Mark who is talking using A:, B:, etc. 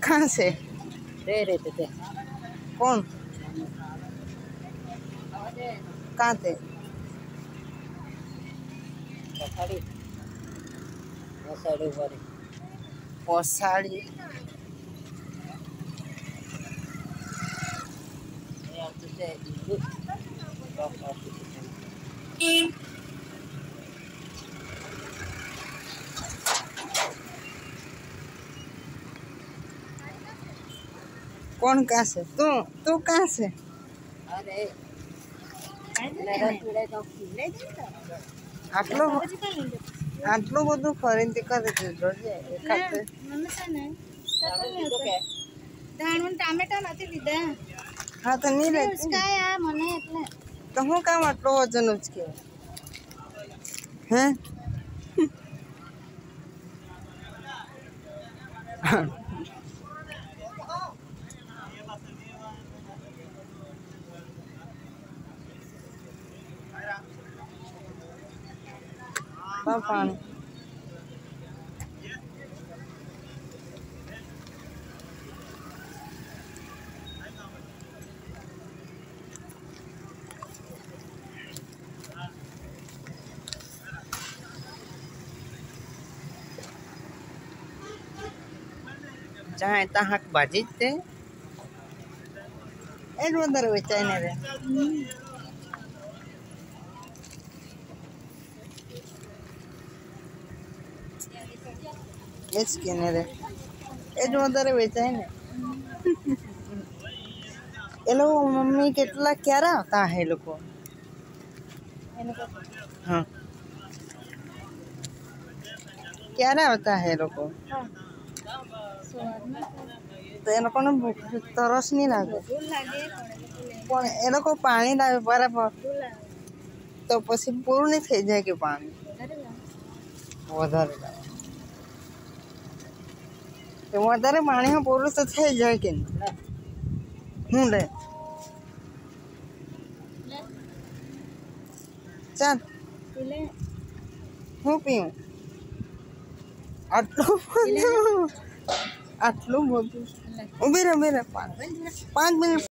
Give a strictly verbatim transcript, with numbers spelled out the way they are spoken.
A: कहाँ से
B: दे रहे थे, थे।
A: कौन कहाँ थे
B: पछाड़ी पछाड़ी ऊपर
A: पछाड़ी
B: यार तुझे इल्लू डॉक्टर
A: कौन कहाँ से तू तू कहाँ से
B: अरे मेरा चूड़े तो
A: आटलो आटलो બધું ખરીદી કરે છે જોજે એકાદ
C: धान टामेटा નથી લીધા
A: હા તો નહીં લે
C: ઉચકાય આ મને એટલે
A: તો હું કામ આટલો વજન ઉચકે હે पानी जहाँ तक बाजी ते एड वंदर वेचायने रे एच केने रे एज वंदर वेचायने ए लोग मम्मी केटला क्यारा होता है लोग हाँ क्यारा होता है लोग तो ए लोग ने तरस नहीं लागे पण ए लोग पानी लागे बराबर तो पसी पूरू नहीं થઈ જાય કે પાણી વધારે લાગે તો વધારે પાણી માં પૂરું તો થઈ જાય કે હું લે ચાલ હું પીઉં આટલું બધું આટલું બધું ઉભી રહે ઉભી રહે પાંચ પાંચ મિનિટ